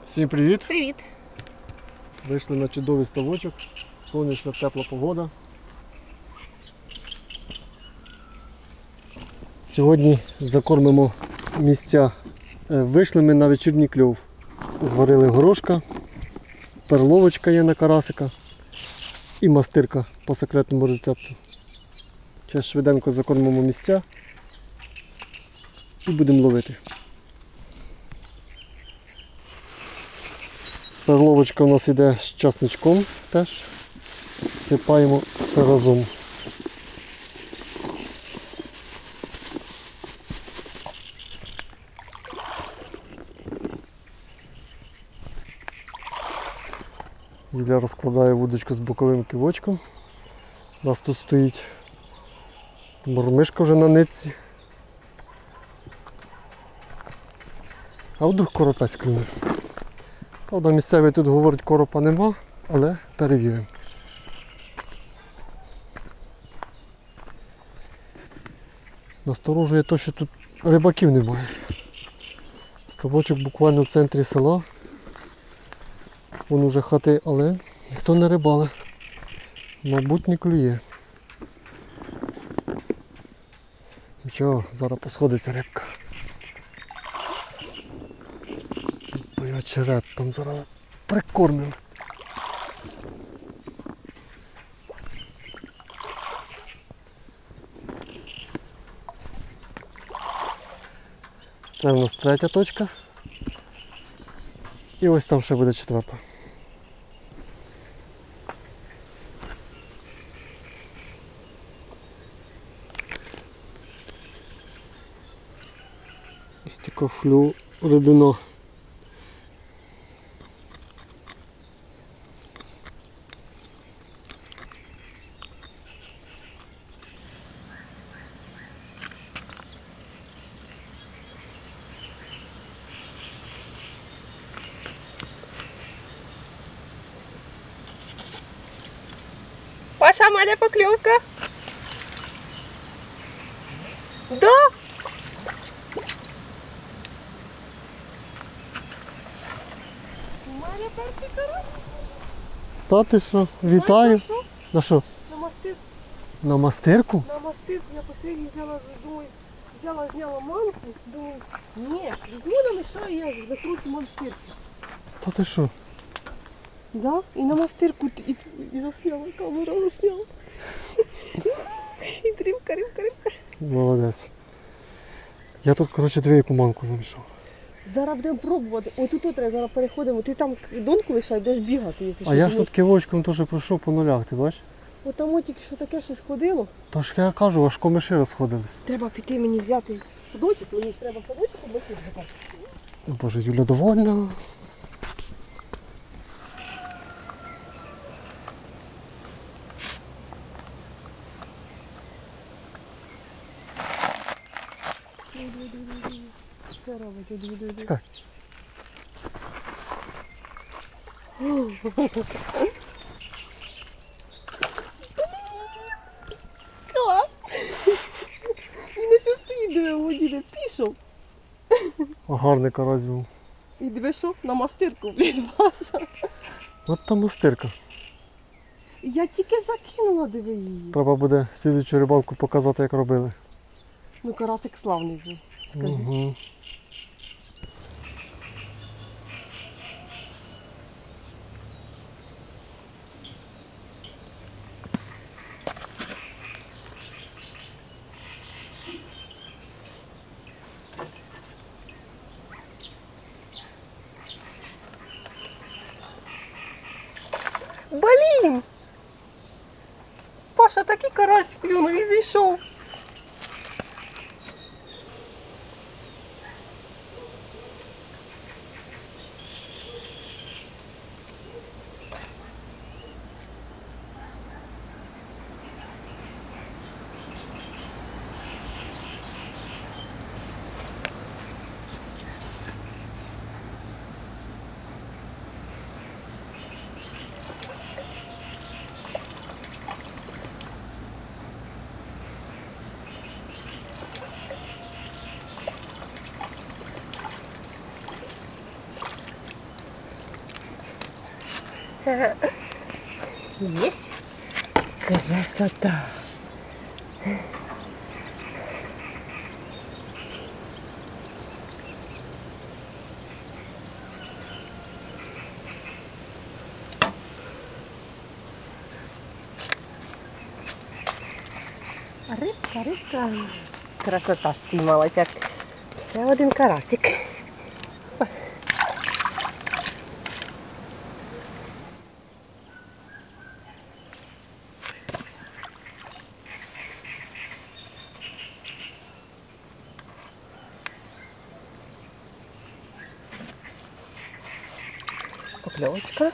Всім привіт! Привіт! Вийшли на чудовий ставочок, сонячна тепла погода. Сьогодні закормимо місця. Вийшли ми на вечірній кльов. Зварили горошка, перловочка є на карасика і мастирка по секретному рецепту. Зараз швиденько закормимо місця і будемо ловити. Перловочка у нас йде з часничком теж. Зсипаємо все разом. Юля розкладає вудочку з боковим кивочком. У нас тут стоїть мормишка вже на нитці. А вдруг коропець клюне. Правда, місцевий тут говорить, коропа нема, але перевіримо. Насторожує те, що тут рибаків немає. Ставочок буквально в центрі села. Вон уже хати, але ніхто не рибалить. Мабуть, не клює. Нічого, зараз посходиться рибка. Той очерет там зараз прикормив. Це у нас третя точка. І ось там ще буде четверта. Ось така флюоридина. Паша, маля поклевка. Да? Маля перший карась. Та ти що, вітаю. Знаєш, На що? на мастир. На мастирку? На мастир я последний взяла, думаю, зняла манку. Думаю, ні, візьму намішаю, я закручу мастирку. Та ти що? Да? І на мастирку і засняла, камера засняла. І рибка. Молодець. Я тут, коротше, дві яку манку замішав. Зараз будемо пробувати. Ой, тут треба, зараз переходимо. Ти там донку лишай, будеш бігати, якщо що. А я ж тут кивочком теж пройшов по нулях, ти бачиш? От там тільки що таке щось ходило. Тож я кажу, аж комиші розходились. Треба піти мені взяти садочок, мені ж треба в садочок области. О, Боже, Юля довольна. Чекай. Клас! Він ось стоїть, диви, у воді, де пішов. Гарний карась був. І диви, що? На мастирку, блядь, Маша. От та мастирка. Я тільки закинула, диви її. Треба буде слідуючу рибалку показати, як робили. Ну, карасик славний був, скажи. Угу. Блін! Паша, такий карась клюнув і зійшов. Есть. Красота. Рибка. Красота спіймалася. Ще один карасик. Покльовочка.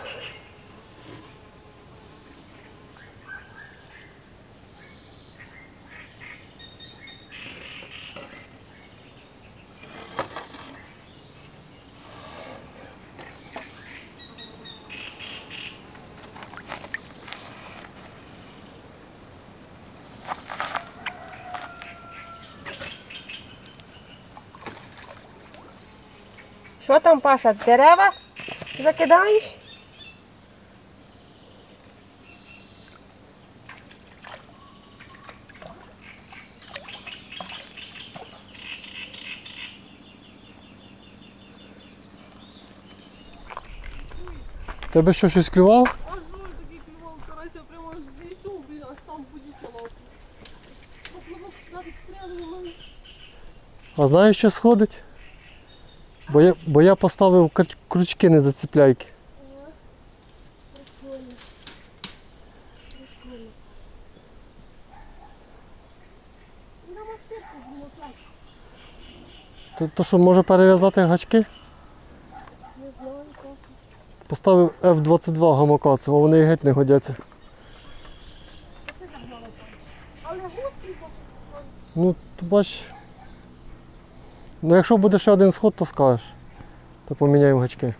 Що там, Паша, дерева закидаєш? Тебе що, щось клювало? А жой такий клював, карася прямо аж зійшов, блін, аж там полетіла. Поплавок сюди відстрелював. А знаєш, що сходить? Бо я поставив крючки не зацепляйки. Прикольно. Прикольно. І на мастирку змотати. То що, може перев'язати гачки? Не знаю, Паша. Поставив F22 гамакацу, а вони і геть не годяться. Це загнало там. Але гострий, Паша, послав. Ну, ти бач. Ну якщо буде ще один сход, то скажеш. То поміняємо гачки.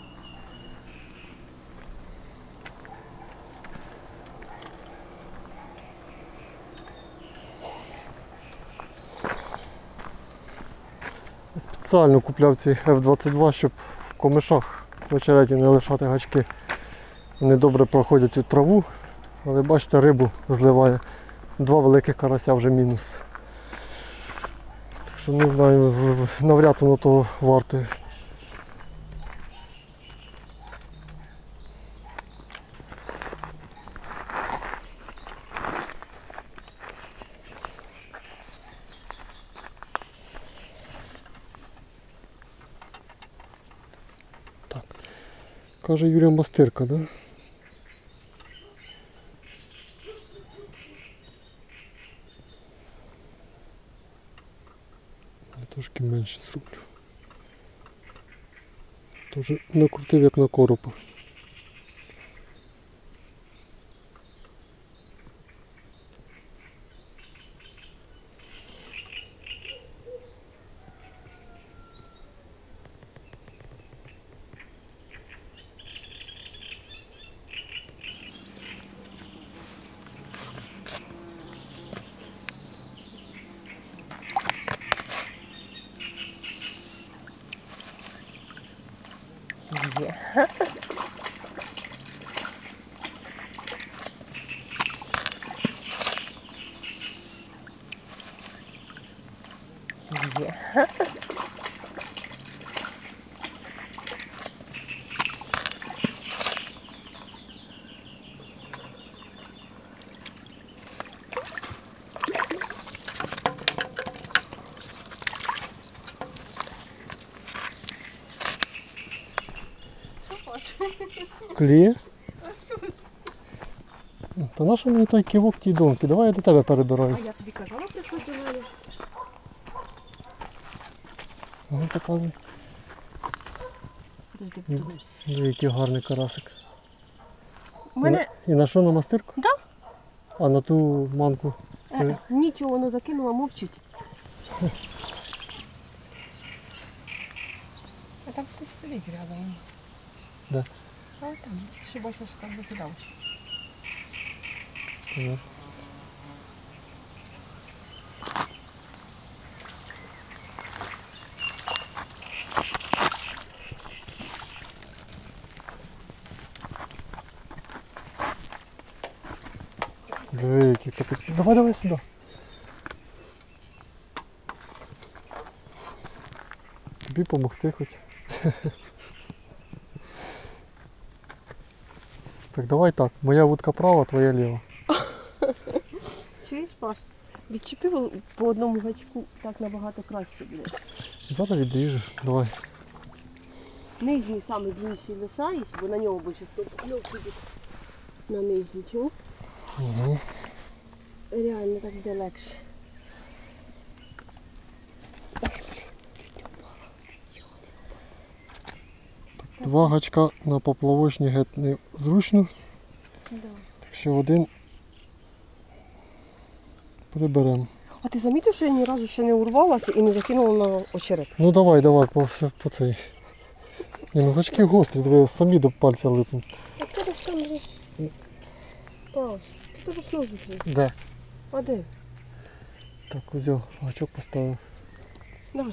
Я спеціально купляв ці F22, щоб в комишах в очереті не лишати гачки. Вони добре проходять у траву, але бачите, рибу зливає. Два великих карася вже мінус. Так що не знаю, навряд воно того вартує. Так. Каже Юрія мастирка, да? Я трошки менше зроблю. То вже накрутив як на коропа. Є. Є. Кліє? Та на що мені той кивок тій доньки? Давай я до тебе перебираюсь. А я тобі казала, приходь до мене. Ага, показуй. Подожди, подожди. Який гарний карасик. У мене І на що, на мастирку? Да. А на ту манку? Нічого воно закинула, мовчить. А там хтось сидить рядом. Де? А там, я тільки що бачила, що там закидав. Ага. Диви, який капець. Давай сюди. Тобі помогти хоч. Так, давай так. Моя вудка права, твоя ліва. Чуєш, Паш? Відчепив по одному гачку, так набагато краще буде. Зараз відріжу. Давай. Нижній самий длинніший лишаєш, бо на нього більше стоп-кльов піде. На нижній, чого? Угу. Реально так буде легше. Два гачка на поплавочні геть не зручно, Да. так що один приберемо. А ти замітив, що я ні разу ще не урвалася і не закинула на очерет? Ну давай, по цей. Ні, ну гачки гострі, диви, самі до пальця липнуть. А тебе ж там десь... Паш, тебе ж ножик є. Де? А де? Так, ось його, гачок поставив. Давай.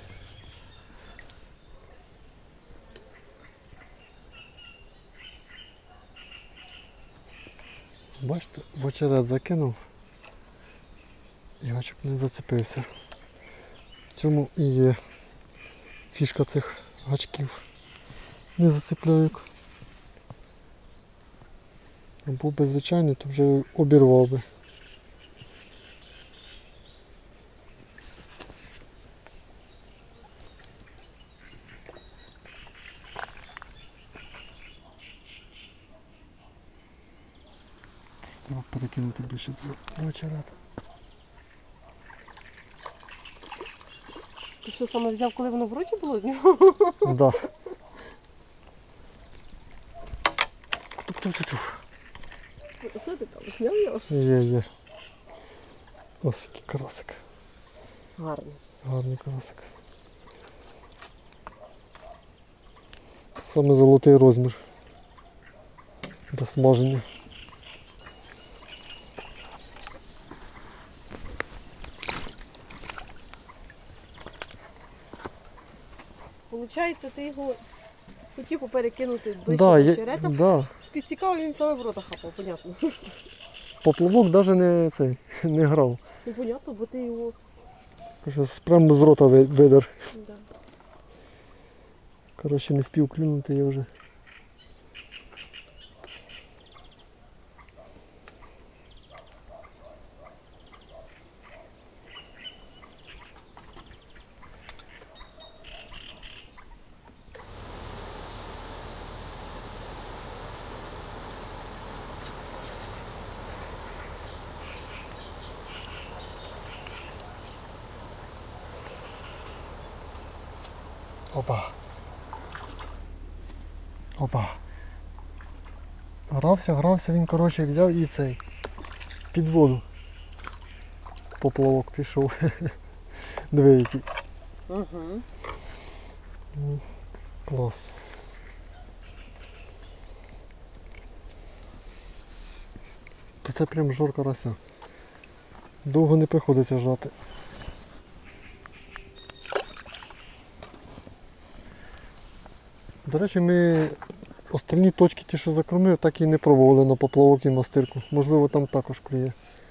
Бачите, в очерет закинув і гачок не зацепився. В цьому і є фішка цих гачків. Не зацепляю. А був би звичайний, то вже обірвав би. Треба перекинути більше до очерета. Ти що саме взяв, коли воно в роті було? Да. Тук-тук-тук. Що ти там, зняв його? Є. Ось який карасик. Гарний. Гарний карасик. Саме золотий розмір до смаження. Получається, ти його хотів перекинути ближче Да, до очерета. да. З-під цікаво він саме в рота хапав, понятно. Поплавок навіть не грав. Ну, понятно, бо ти його... Щось прямо з рота видер. Да. Коротше, не спів клюнути я вже. Опа. Грався, він, коротше, взяв і цей під воду. Поплавок пішов. Диви який. Угу. Клас. То це прям жор карася. Довго не приходиться ждати. До речі, ми остальні точки, ті, що закормив, так і не пробували на поплавок і мастирку. Можливо, там також клює.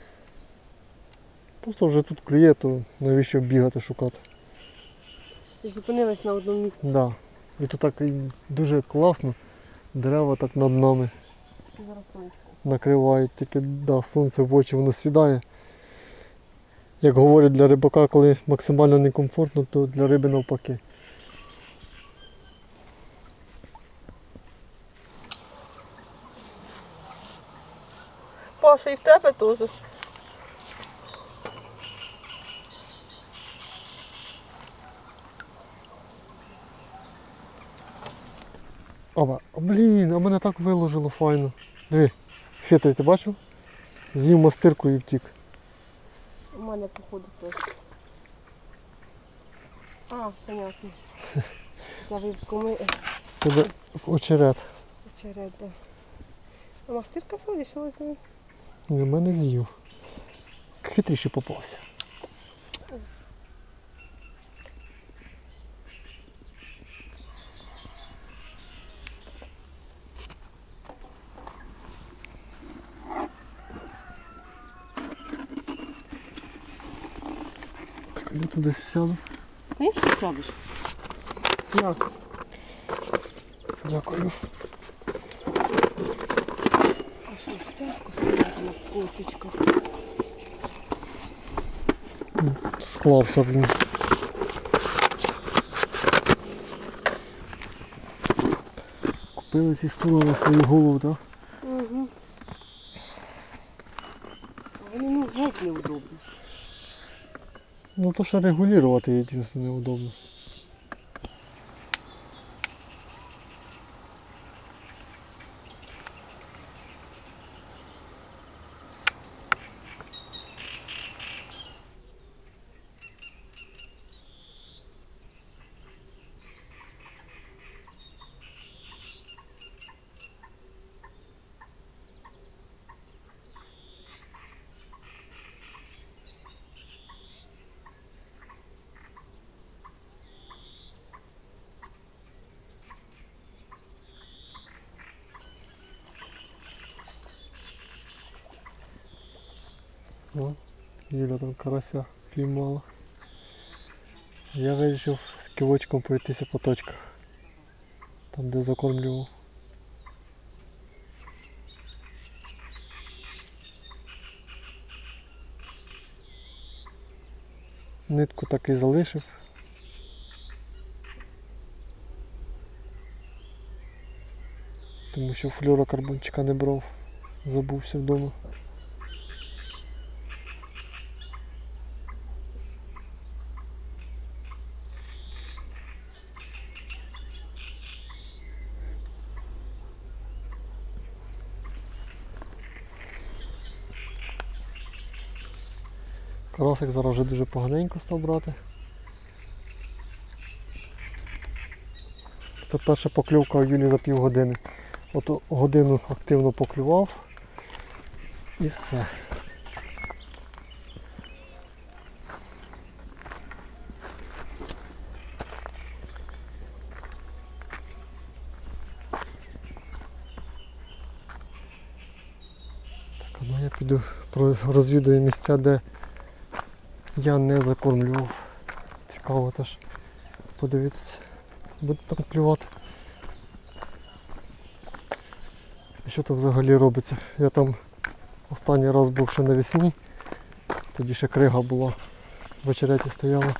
Просто вже тут клює, то навіщо бігати, шукати. Зупинились на одному місці. Да. І тут так і дуже класно. Дерева так над нами Зараз сонечко. накривають, тільки да, сонце в очі воно сідає. Як говорять для рибака, коли максимально некомфортно, то для риби навпаки. Паша, і в тебе теж. Опа, блін, а мене так виложило файно. Диви, хитрий, ти бачив? З'їв мастирку і втік. У мене, походу, теж. А, понятно. За вибками Тебе в очерет. очерет, да. А мастирка все лишилась з ним. І в мене з'їв. Хитріший попався. туди сяду. Конечно, сядеш. На. Дякую. А що ж тяжко стояти на корточках. Склався, блін. Купили ці стули на свою голову, так? Угу. Вони ну геть неудобні. Ну то ще регулювати єдине неудобно. О, Юля там карася піймала. Я вирішив з кивочком пройтися по точках. Там де закормлював. Нитку так і залишив. Тому що флюорокарбончика не брав. Забувся вдома. Карасик зараз вже дуже поганенько став брати. Це перша покльовка у Юлі за півгодини. От годину активно поклював і все. Так, ну я піду розвідую місця, де я не закормлював. Цікаво теж подивитися. Буде там клювати. І що там взагалі робиться? Я там останній раз був ще навесні, тоді ще крига була, в очереті стояла.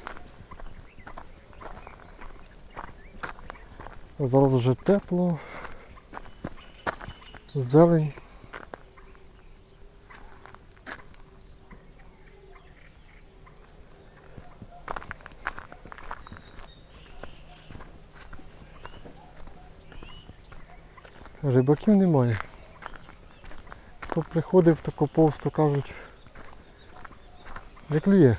А зараз вже тепло, зелень. Рибаків немає. Хто приходив, то повз, то кажуть, не клює.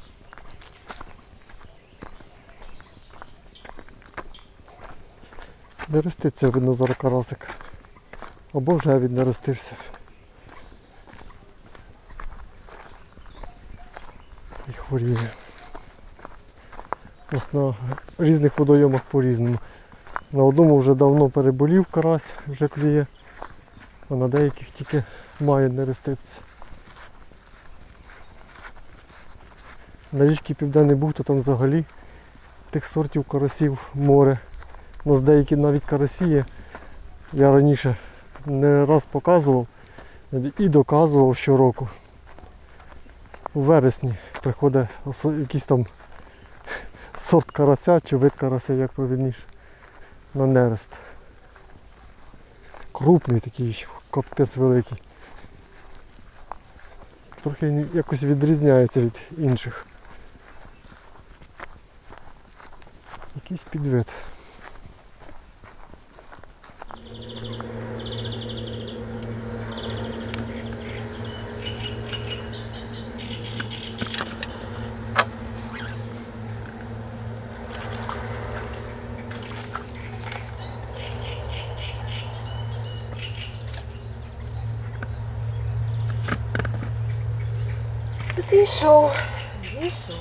Не реститься, видно, зараз карасик. Або вже віднерестився. І хворіє. Ось на різних водойомах по-різному. На одному вже давно переболів карась, вже клює, а на деяких тільки має нереститися. На річці Південний Буг, то там взагалі тих сортів карасів море. У нас деякі навіть карасі є. Я раніше не раз показував і доказував щороку. У вересні приходить якийсь там сорт карася чи вид карася, як правильніше, на нерест. Крупний такий, капець великий. Трохи якось відрізняється від інших. Якийсь підвид. Зійшов. Зійшов.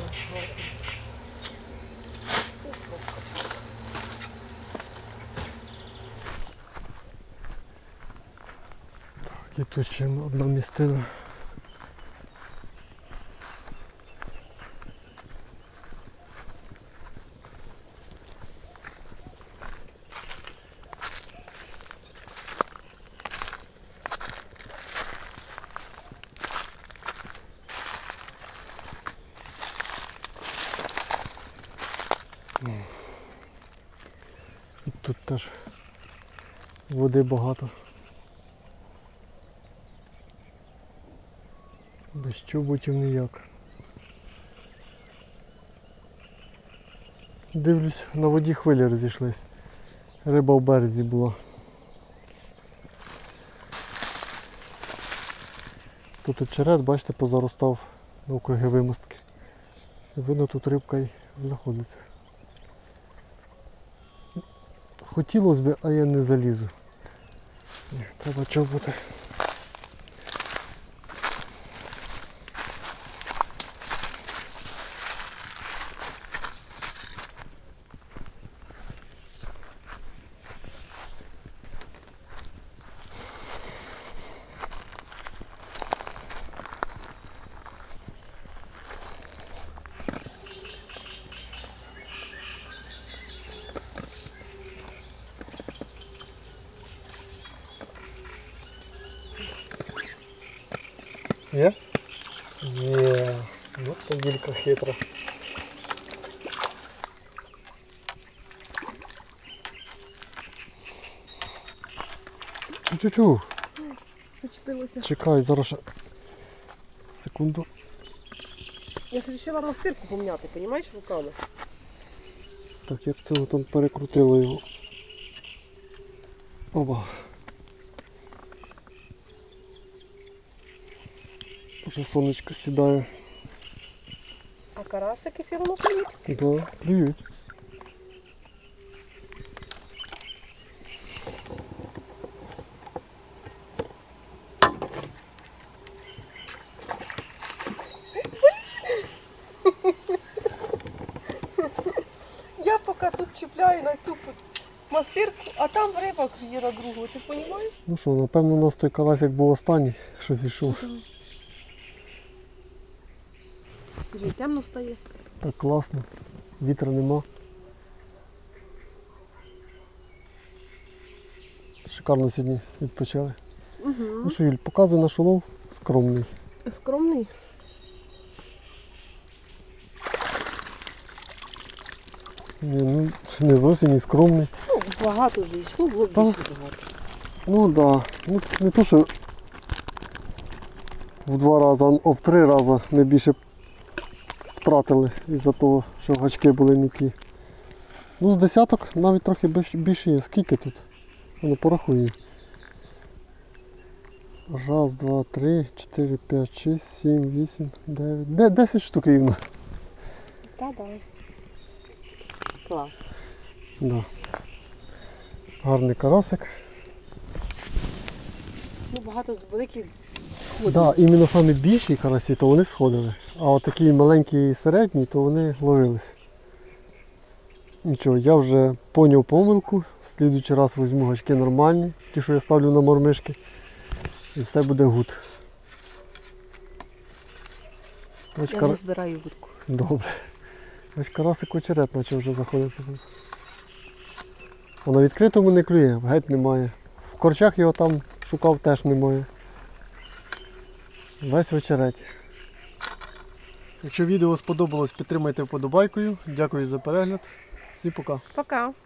І тут ще одна місцина. теж води багато. Без чоботів ніяк. Дивлюсь, на воді хвилі розійшлись. Риба в березі була. Тут очерет, бачите, позаростав навкруги вимостки. І видно, тут рибка й знаходиться. Хотілося б, а я не залізу. Треба чоботи. Є? Є. Ось та ділька хитра. Чу-чу-чу. Зачепилося. Чекай, зараз ще. Секунду. Я ж вирішила мастирку поміняти, розумієш, руками? Так, як це там перекрутило його. Оба. Вже сонечко сідає. А карасики все одно клюють. Да, клюють. Я поки тут чіпляю на цю мастирку, а там риба клює на другу, ти розумієш? Ну що, напевно, у нас той карасик був останній, що зійшов. Вже й темно стає. Так класно. Вітра нема. Шикарно сьогодні відпочили. Угу. Ну що, Юль, показуй наш улов. Скромний. Скромний. Ну, не зовсім і скромний. Ну, багато зійшло, було б Та. більше багато. Ну так. Да. Ну, не то, що в 2 рази, а в 3 рази ми більше втратили із-за того, що гачки були м'які. Ну, з десяток навіть трохи більше є. Скільки тут? Ну, порахуй. 1, 2, 3, 4, 5, 6, 7, 8, 9. 10 штук рівно. Та-да. Клас. Да. Гарний карасик. Ну, багато великих Так, сходів. да, іменно самі більші карасі, то вони сходили. А от такі маленькі і середні, то вони ловились. Нічого, я вже поняв помилку. В слідуючий раз візьму гачки нормальні, ті, що я ставлю на мормишки. І все буде гуд. Ось Я не збираю вудку. Добре. Ось карасик очерет почав вже заходити тут. А на відкритому не клює, геть немає. В корчах його там шукав, теж немає. Весь в очереті. Якщо відео сподобалось, підтримайте вподобайкою. Дякую за перегляд. Всім пока. Пока.